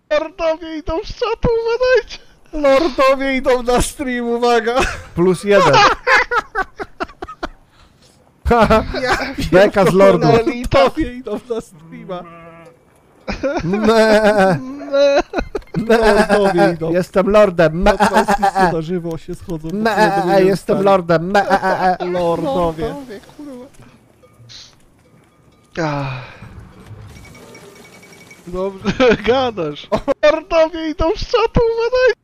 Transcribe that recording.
Lordowie idą z czatu, uważajcie! Lordowie idą na stream, uwaga! +1. Beka z lordów. Lordowie idą na streama. Me. Lordowie idą. Jestem lordem. Me. Transmisje na żywo się schodzą. Me. Jestem lordem. Me. Lordowie. Kurwa. Dobrze, gadasz. Lordowie idą z czatu, uważajcie!